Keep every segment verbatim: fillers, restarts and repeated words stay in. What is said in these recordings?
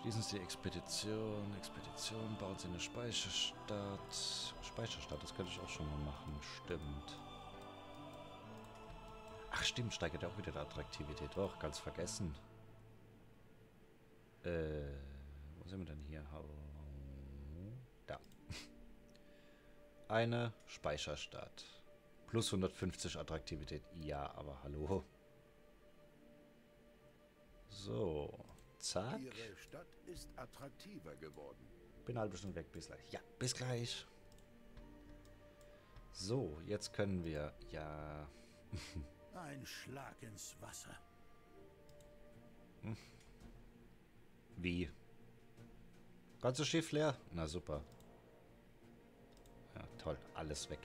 Schließen Sie die Expedition. Expedition, bauen Sie eine Speicherstadt. Speicherstadt, das könnte ich auch schon mal machen. Stimmt. Ach stimmt, steigert ja auch wieder die Attraktivität. Doch, ganz vergessen. Äh, wo sind wir denn hier? Da. Eine Speicherstadt. Plus hundertfünfzig Attraktivität. Ja, aber hallo. So. Zack. Ihre Stadt ist attraktiver geworden. Bin eine halbe Stunde weg. Bis gleich. Ja, bis gleich. So, jetzt können wir... Ja... Ein Schlag ins Wasser. Hm. Wie? Ganzes Schiff leer? Na super. Ja, toll. Alles weg.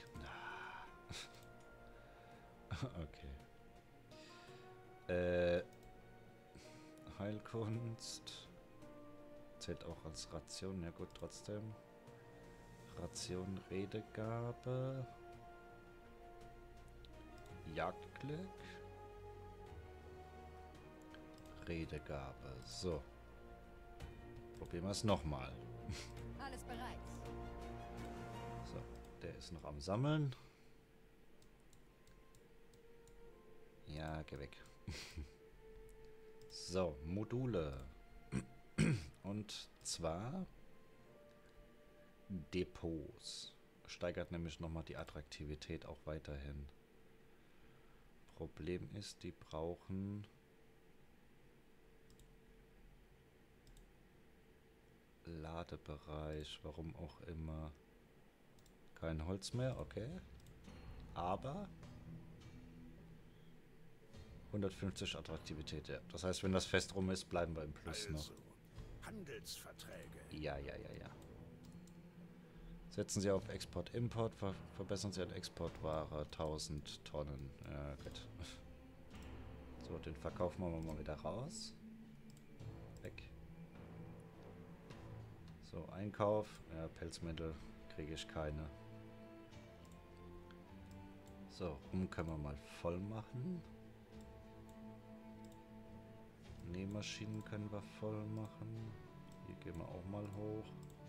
Okay. Äh... Heilkunst. Zählt auch als Ration. Ja gut, trotzdem. Ration Redegabe. Jagdglück. Redegabe. So. Probieren wir es nochmal. Alles bereit. So, der ist noch am Sammeln. Ja, geh weg. So, Module. Und zwar Depots. Steigert nämlich nochmal die Attraktivität auch weiterhin. Problem ist, die brauchen Ladebereich, warum auch immer. Kein Holz mehr, okay. Aber hundertfünfzig Attraktivität, ja. Das heißt, wenn das Fest rum ist, bleiben wir im Plus Also, noch. Handelsverträge. Ja, ja, ja, ja. Setzen Sie auf Export-Import, ver verbessern Sie an Exportware tausend Tonnen. Ja, gut. So, den verkaufen wir mal wieder raus. Weg. So, Einkauf. Ja, Pelzmittel kriege ich keine. So, rum können wir mal voll machen. Nähmaschinen können wir voll machen. Hier gehen wir auch mal hoch.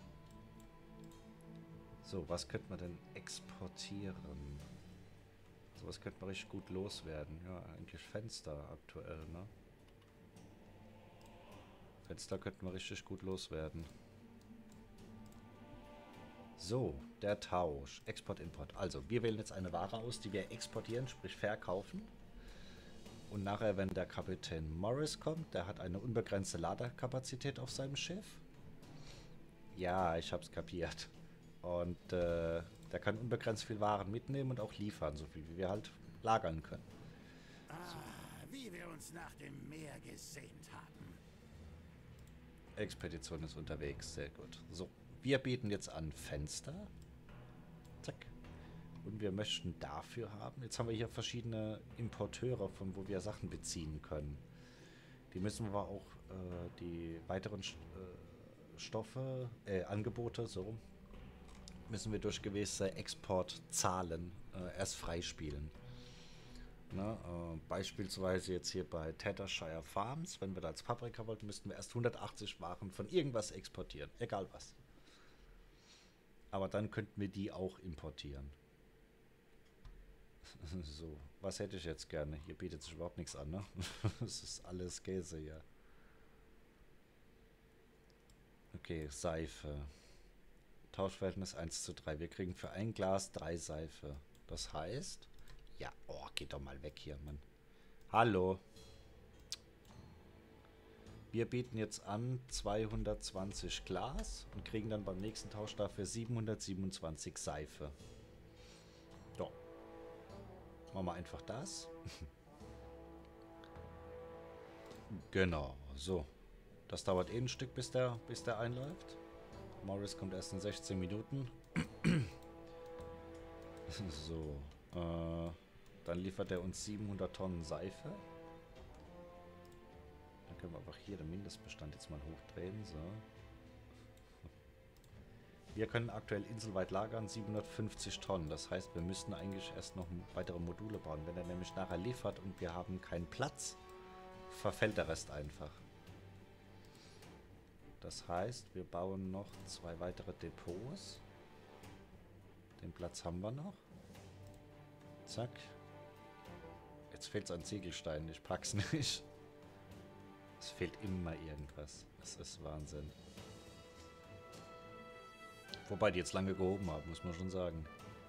So, was könnte man denn exportieren? So was könnte man richtig gut loswerden. Ja, eigentlich Fenster aktuell, ne? Fenster könnten wir richtig gut loswerden. So, der Tausch. Export, Import. Also, wir wählen jetzt eine Ware aus, die wir exportieren, sprich verkaufen. Und nachher, wenn der Kapitän Morris kommt, der hat eine unbegrenzte Ladekapazität auf seinem Schiff. Ja, ich hab's kapiert. Und äh, der kann unbegrenzt viel Waren mitnehmen und auch liefern, so viel wie wir halt lagern können. Ah, wie wir uns nach dem Meer gesehnt haben. Expedition ist unterwegs, sehr gut. So, wir bieten jetzt an Fenster. Zack. Und wir möchten dafür haben. Jetzt haben wir hier verschiedene Importeure, von wo wir Sachen beziehen können. Die müssen wir auch äh, die weiteren äh, Stoffe, äh, Angebote, so müssen wir durch gewisse Exportzahlen äh, erst freispielen. Ne, äh, beispielsweise jetzt hier bei Tattershire Farms, wenn wir da als Paprika wollten, müssten wir erst hundertachtzig Waren von irgendwas exportieren, egal was. Aber dann könnten wir die auch importieren. So, was hätte ich jetzt gerne? Hier bietet sich überhaupt nichts an, ne? Das ist alles Käse hier. Okay, Seife. Tauschverhältnis eins zu drei. Wir kriegen für ein Glas drei Seife. Das heißt... Ja, oh, geht doch mal weg hier, Mann. Hallo. Wir bieten jetzt an zweihundertzwanzig Glas und kriegen dann beim nächsten Tausch dafür siebenhundertsiebenundzwanzig Seife. So. Machen wir einfach das. Genau, so. Das dauert eh ein Stück, bis der, bis der einläuft. Morris kommt erst in sechzehn Minuten. So. Äh, dann liefert er uns siebenhundert Tonnen Seife. Dann können wir einfach hier den Mindestbestand jetzt mal hochdrehen. So. Wir können aktuell inselweit lagern siebenhundertfünfzig Tonnen. Das heißt, wir müssten eigentlich erst noch weitere Module bauen. Wenn er nämlich nachher liefert und wir haben keinen Platz, verfällt der Rest einfach. Das heißt, wir bauen noch zwei weitere Depots. Den Platz haben wir noch. Zack. Jetzt fehlt es an Ziegelsteinen. Ich pack's nicht. Es fehlt immer irgendwas. Das ist Wahnsinn. Wobei die jetzt lange gehoben haben, muss man schon sagen.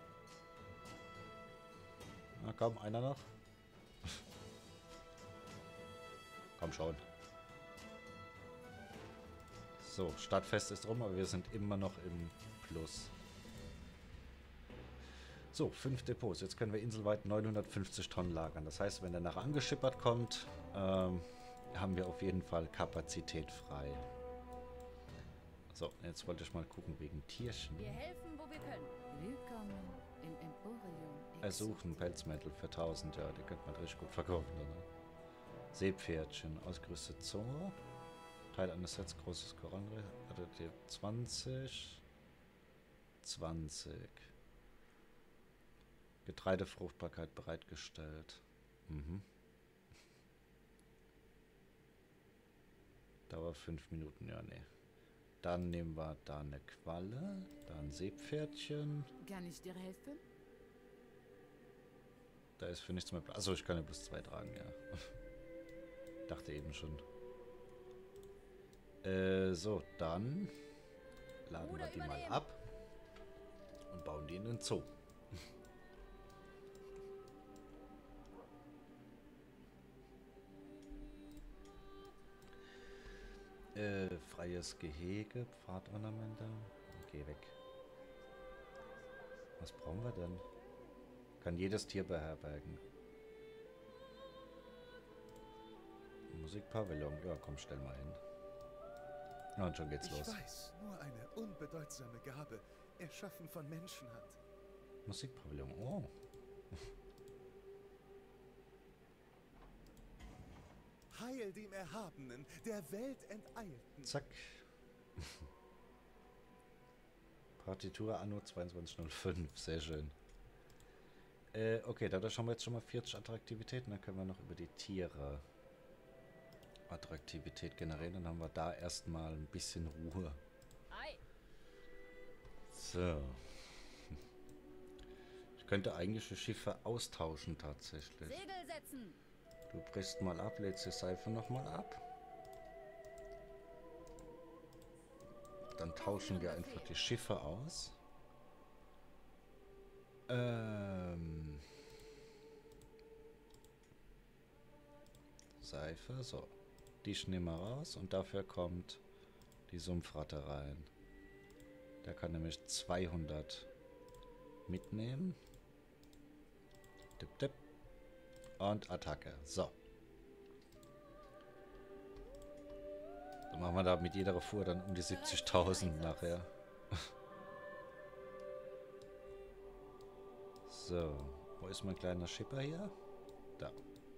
Na komm, einer noch. Komm schon. So, Stadtfest ist rum, aber wir sind immer noch im Plus. So, fünf Depots. Jetzt können wir inselweit neunhundertfünfzig Tonnen lagern. Das heißt, wenn der nachher angeschippert kommt, ähm, haben wir auf jeden Fall Kapazität frei. So, jetzt wollte ich mal gucken wegen Tierchen. Wir helfen, wo wir können. Willkommen im Emporium. Ersuchen Pelzmäntel für tausend, ja, die könnte man richtig gut verkaufen. Oder? Seepferdchen, ausgerüstet Zoo. Teil eines Sets, großes Korallenriff. zwanzig. zwanzig. Getreidefruchtbarkeit bereitgestellt. Mhm. Dauer fünf Minuten, ja, nee. Dann nehmen wir da eine Qualle, da ein Seepferdchen. Kann ich dir helfen? Da ist für nichts mehr Platz. Achso, ich kann ja plus zwei tragen, ja. Dachte eben schon. Äh, so, dann laden wir die mal ab und bauen die in den Zoo. Äh, freies Gehege, Pfadornamente. Geh weg. Was brauchen wir denn? Kann jedes Tier beherbergen. Musikpavillon. Ja, komm, stell mal hin. Ja, und schon geht's Ich los. weiß, nur eine unbedeutsame Gabe, erschaffen von Menschen hat. Musikpavillon. Oh. Heil dem Erhabenen, der Welt enteilten. Zack. Partitur Anno zweiundzwanzig null fünf. Sehr schön. Äh, okay, dadurch haben wir jetzt schon mal vierzig Attraktivitäten. Dann können wir noch über die Tiere Attraktivität generieren. Dann haben wir da erstmal ein bisschen Ruhe. Hi. So. Ich könnte eigentlich die Schiffe austauschen tatsächlich. Segel setzen. Du brichst mal ab, lädst die Seife nochmal ab. Dann tauschen wir einfach die Schiffe aus. Ähm. Seife, so. Die nehmen wir raus und dafür kommt die Sumpfratte rein. Der kann nämlich zweihundert mitnehmen. Tipp, tipp. Und Attacke. So. Dann machen wir da mit jeder Fuhr dann um die siebzigtausend nachher. So. Wo ist mein kleiner Schipper hier? Da.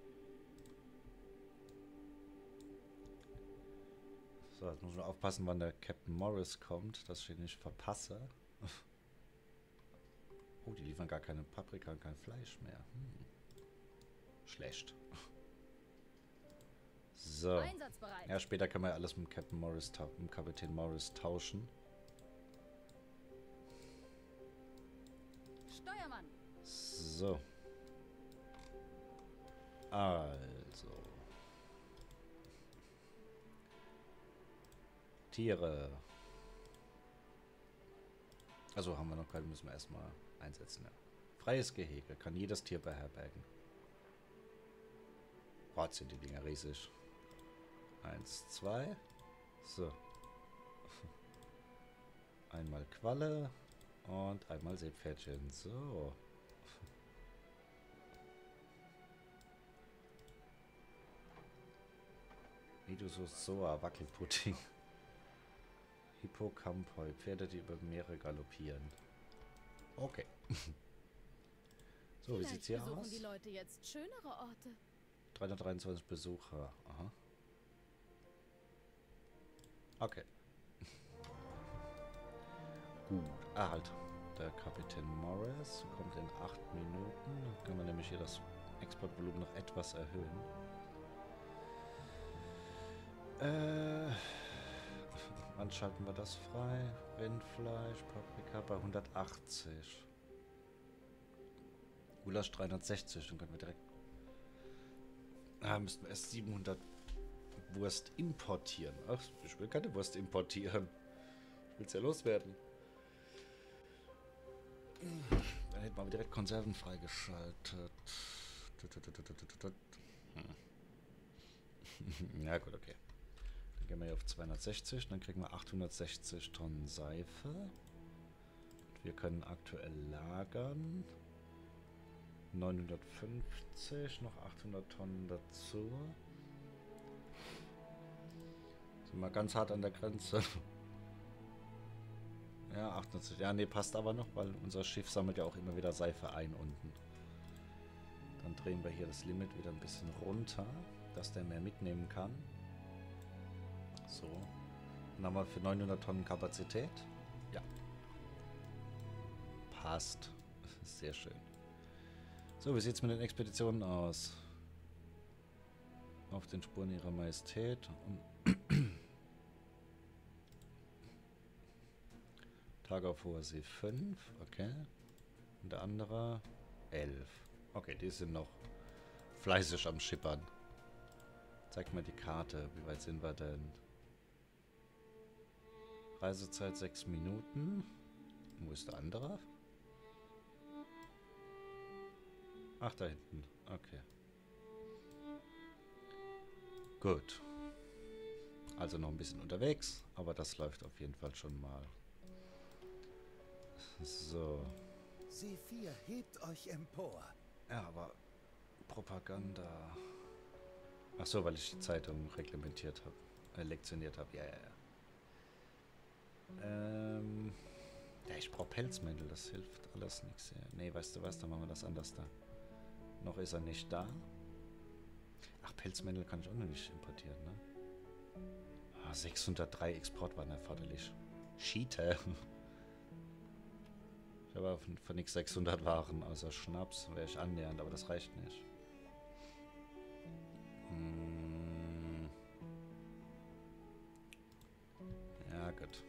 So, jetzt muss man aufpassen, wann der Captain Morris kommt, dass ich ihn nicht verpasse. Oh, die liefern gar keine Paprika und kein Fleisch mehr. Hm. Schlecht. So. Einsatzbereit. Ja, später können wir ja alles mit Captain Morris, mit dem Kapitän Morris tauschen. Steuermann. So. Also. Tiere. Also haben wir noch keine, müssen wir erstmal einsetzen. Ja. Freies Gehege. Kann jedes Tier beherbergen. Gott, sind die Dinger riesig. Eins, zwei. So. Einmal Qualle und einmal Seepferdchen. So. Wie du so Soa Wackelpudding. Hippocampoi. Pferde, die über Meere galoppieren. Okay. So, wie sieht's hier besuchen aus? die Leute jetzt schönere Orte. dreihundertdreiundzwanzig Besucher. Aha. Okay. Gut. Ah, halt. Der Kapitän Morris kommt in acht Minuten. Dann können wir nämlich hier das Exportvolumen noch etwas erhöhen. Äh. Wann schalten wir das frei? Rindfleisch, Paprika bei hundertachtzig. Gulasch dreihundertsechzig, dann können wir direkt... Ah, müssten wir erst siebenhundert Wurst importieren. Ach, ich will keine Wurst importieren. Ich will es ja loswerden. Dann hätten wir direkt Konserven freigeschaltet. Hm. Ja gut, okay. Dann gehen wir hier auf zweihundertsechzig, dann kriegen wir achthundertsechzig Tonnen Seife. Wir können aktuell lagern. neunhundertfünfzig, noch achthundert Tonnen dazu. Sind wir ganz hart an der Grenze. Ja, achtundsiebzig. Ja, nee, passt aber noch, weil unser Schiff sammelt ja auch immer wieder Seife ein unten. Dann drehen wir hier das Limit wieder ein bisschen runter, dass der mehr mitnehmen kann. So. Dann haben wir für neunhundert Tonnen Kapazität. Ja. Passt. Sehr schön. So, wie sieht es mit den Expeditionen aus? Auf den Spuren ihrer Majestät. Und Tag auf hoher See fünf. Okay. Und der andere elf. Okay, die sind noch fleißig am Schippern. Zeig mal die Karte. Wie weit sind wir denn? Reisezeit sechs Minuten. Wo ist der andere? Ach, da hinten. Okay. Gut. Also noch ein bisschen unterwegs, aber das läuft auf jeden Fall schon mal. So. Sie vier, hebt euch empor. Ja, aber Propaganda. Ach so, weil ich die Zeitung reglementiert habe. Äh, lektioniert habe. Ja, ja, ja. Ähm. Ja, ich brauche Pelzmäntel, das hilft alles nichts. Ja. Nee, weißt du was, dann machen wir das anders da. Noch ist er nicht da. Ach, Pelzmäntel kann ich auch noch nicht importieren, ne? Ah, sechshundertdrei Export waren erforderlich. Cheater. Ich habe von, von nichts sechshundert Waren, außer Schnaps wäre ich annähernd, aber das reicht nicht. Hm. Ja, gut.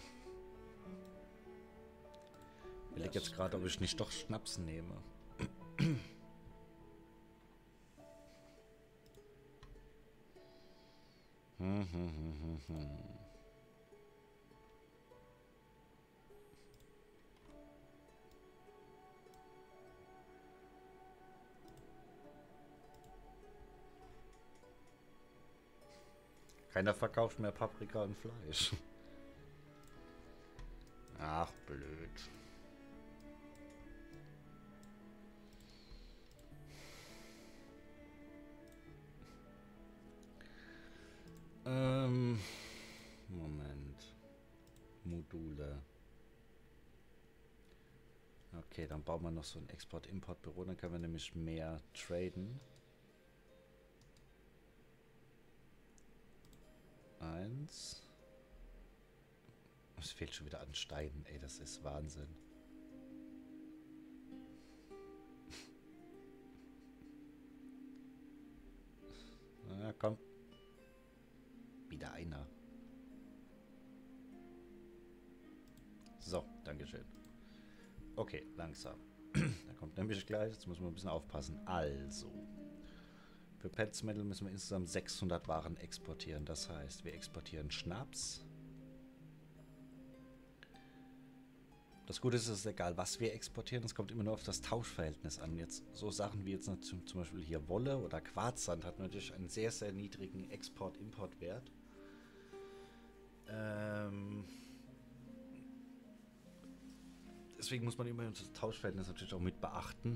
Ich überlege jetzt gerade, ob ich nicht doch Schnaps nehme. Hm, hm, hm, hm, hm. Keiner verkauft mehr Paprika und Fleisch. Ach, blöd. Ähm, Moment. Module. Okay, dann bauen wir noch so ein Export-Import-Büro, dann können wir nämlich mehr traden. Eins. Es fehlt schon wieder an Steinen, ey, das ist Wahnsinn. Na komm. Wieder einer. So, dankeschön. Okay, langsam. Da kommt nämlich gleich, jetzt muss man ein bisschen aufpassen. Also, für Pelzmäntel müssen wir insgesamt sechshundert Waren exportieren. Das heißt, wir exportieren Schnaps. Das Gute ist, es ist egal, was wir exportieren. Es kommt immer nur auf das Tauschverhältnis an. Jetzt so Sachen wie jetzt zum, zum Beispiel hier Wolle oder Quarzsand hat natürlich einen sehr, sehr niedrigen Export-Import-Wert. Ähm... Deswegen muss man immer das Tauschverhältnis natürlich auch mit beachten.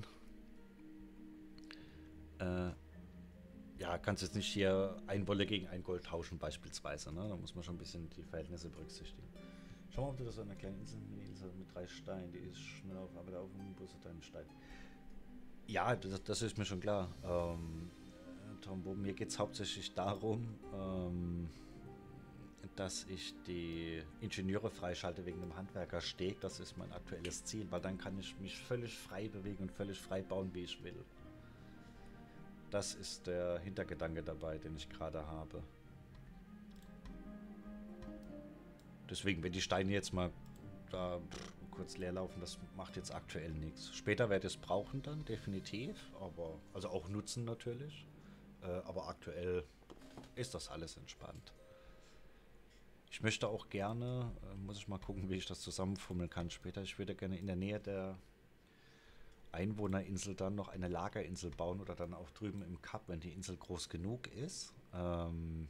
Äh, ja, kannst jetzt nicht hier ein Wolle gegen ein Gold tauschen beispielsweise. Ne? Da muss man schon ein bisschen die Verhältnisse berücksichtigen. Schau mal, ob du das an einer kleinen Insel, Mini-Insel mit drei Steinen, die ist schnell auf, aber da auf dem Bus hat einen Stein. Ja, das, das ist mir schon klar. Ähm, Tombo, mir geht es hauptsächlich darum, ähm, dass ich die Ingenieure freischalte wegen dem Handwerkersteg. Das ist mein aktuelles Ziel, weil dann kann ich mich völlig frei bewegen und völlig frei bauen, wie ich will. Das ist der Hintergedanke dabei, den ich gerade habe. Deswegen, wenn die Steine jetzt mal da pff, kurz leer laufen, das macht jetzt aktuell nichts. Später werde ich es brauchen dann, definitiv. Aber, also auch nutzen natürlich. Äh, aber aktuell ist das alles entspannt. Ich möchte auch gerne, äh, muss ich mal gucken, wie ich das zusammenfummeln kann später. Ich würde gerne in der Nähe der Einwohnerinsel dann noch eine Lagerinsel bauen oder dann auch drüben im Kap, wenn die Insel groß genug ist, ähm,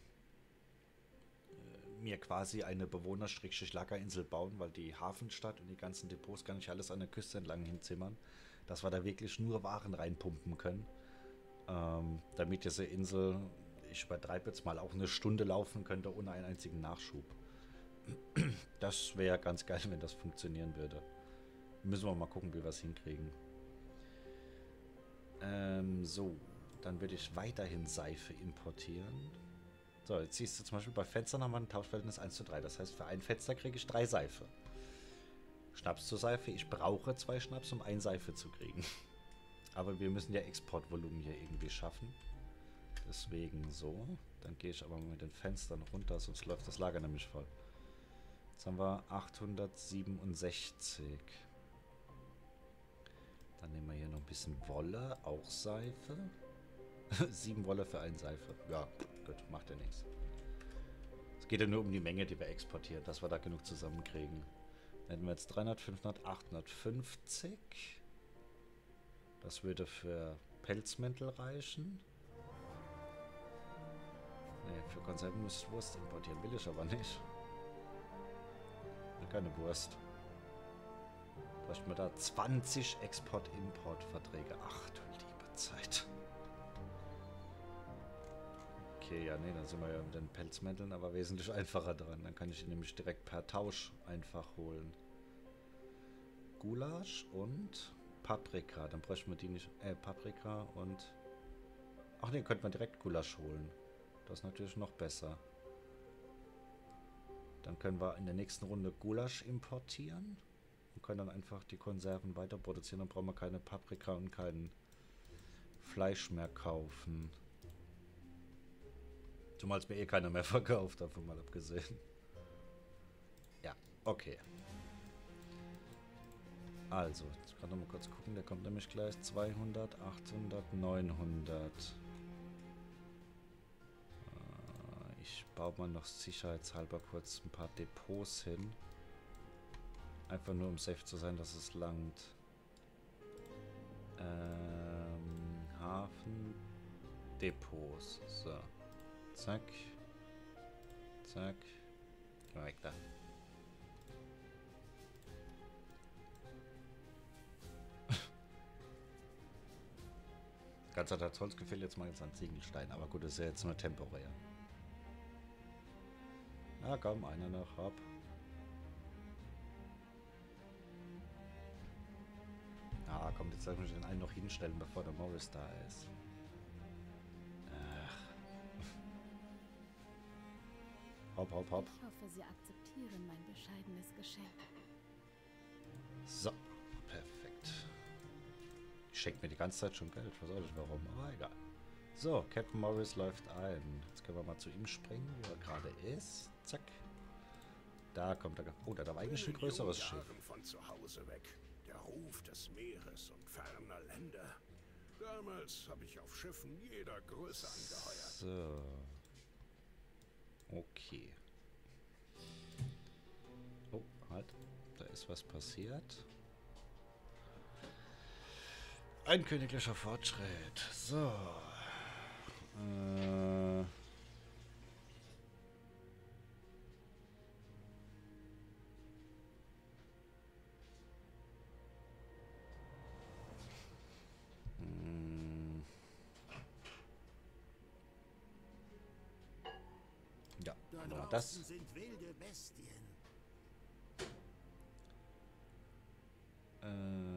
mir quasi eine Bewohner-Lagerinsel bauen, weil die Hafenstadt und die ganzen Depots kann ich alles an der Küste entlang hinzimmern, dass wir da wirklich nur Waren reinpumpen können, ähm, damit diese Insel, ich übertreibe jetzt mal, auch eine Stunde laufen könnte ohne einen einzigen Nachschub. Das wäre ganz geil, wenn das funktionieren würde. Müssen wir mal gucken, wie wir es hinkriegen. Ähm, so, dann würde ich weiterhin Seife importieren. So, jetzt siehst du zum Beispiel bei Fenstern haben wir ein Tauschverhältnis eins zu drei. Das heißt, für ein Fenster kriege ich drei Seife. Schnaps zur Seife. Ich brauche zwei Schnaps, um ein Seife zu kriegen. Aber wir müssen ja Exportvolumen hier irgendwie schaffen. Deswegen so. Dann gehe ich aber mit den Fenstern runter, sonst läuft das Lager nämlich voll. Jetzt haben wir achthundertsiebenundsechzig. Dann nehmen wir hier noch ein bisschen Wolle, auch Seife. Sieben Wolle für eine Seife. Ja, gut, macht ja nichts. Es geht ja nur um die Menge, die wir exportieren, dass wir da genug zusammenkriegen. Dann hätten wir jetzt dreihundert, fünfhundert, achthundertfünfzig. Das würde für Pelzmäntel reichen. Ne, für Konserven muss ich Wurst importieren. Will ich aber nicht. Will keine Wurst. Bräuchten wir da zwanzig Export-Import-Verträge. Ach du liebe Zeit. Okay, ja, nee, dann sind wir ja mit den Pelzmänteln aber wesentlich einfacher dran. Dann kann ich ihn nämlich direkt per Tausch einfach holen. Gulasch und Paprika. Dann bräuchten wir die nicht. Äh, Paprika und. Ach nee, könnte man direkt Gulasch holen. Das ist natürlich noch besser. Dann können wir in der nächsten Runde Gulasch importieren. Und können dann einfach die Konserven weiter produzieren. Dann brauchen wir keine Paprika und kein Fleisch mehr kaufen. Zumal es mir eh keiner mehr verkauft, davon mal abgesehen. Ja, okay. Also, jetzt kann ich noch mal kurz gucken. Der kommt nämlich gleich zweihundert, achthundert, neunhundert. Äh, ich baue mal noch sicherheitshalber kurz ein paar Depots hin. Einfach nur um safe zu sein, dass es langt. Ähm, Hafen, Depots. So. Zack. Zack. Geh weg da. Ganz hat das Holz gefehlt, jetzt mal jetzt an Ziegelstein. Aber gut, das ist ja jetzt nur temporär. Na komm, einer noch, hopp. Ah, komm, jetzt soll ich mich den einen noch hinstellen, bevor der Morris da ist. Ach. Hopp, hopp, hopp. Ich hoffe, Sie akzeptieren mein bescheidenes Geschenk. So, perfekt. Ich schenke mir die ganze Zeit schon Geld, weiß auch nicht warum, aber egal. So, Captain Morris läuft ein. Jetzt können wir mal zu ihm springen, wo er gerade ist. Zack. Da kommt er. Oh, da war eigentlich ein größeres Schiff. Von zu Hause weg. Der Ruf des Meeres und ferner Länder. Damals habe ich auf Schiffen jeder Größe angeheuert. So. Okay. Oh, halt. Da ist was passiert. Ein königlicher Fortschritt. So. Äh. Hm. Ja, Da genau draußen das. sind wilde Bestien. Äh.